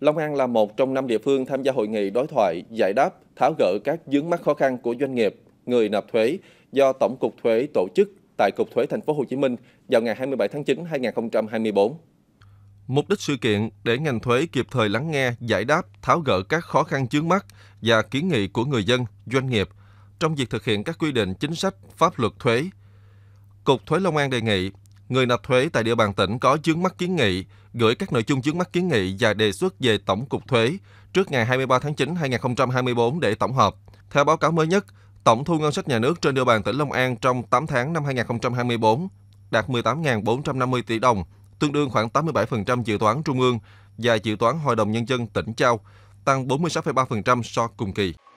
Long An là một trong 5 địa phương tham gia hội nghị đối thoại, giải đáp, tháo gỡ các vướng mắc khó khăn của doanh nghiệp, người nộp thuế do Tổng cục Thuế tổ chức tại Cục Thuế Thành phố Hồ Chí Minh vào ngày 27 tháng 9 2024. Mục đích sự kiện để ngành thuế kịp thời lắng nghe, giải đáp, tháo gỡ các khó khăn vướng mắc và kiến nghị của người dân, doanh nghiệp trong việc thực hiện các quy định chính sách pháp luật thuế. Cục Thuế Long An đề nghị người nộp thuế tại địa bàn tỉnh có vướng mắc kiến nghị gửi các nội dung vướng mắc kiến nghị và đề xuất về Tổng cục Thuế trước ngày 23 tháng 9 2024 để tổng hợp. Theo báo cáo mới nhất, tổng thu ngân sách nhà nước trên địa bàn tỉnh Long An trong 8 tháng năm 2024 đạt 18.450 tỷ đồng, tương đương khoảng 87% dự toán trung ương và dự toán Hội đồng Nhân dân tỉnh giao, tăng 46,3% so cùng kỳ.